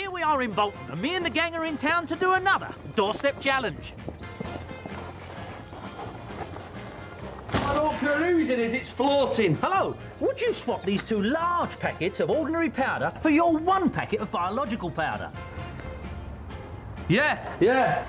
here we are in Bolton, and me and the gang are in town to do another doorstep challenge. I'm all perusing as it's floating. Hello, would you swap these 2 large packets of ordinary powder for your 1 packet of biological powder? Yeah. Yeah.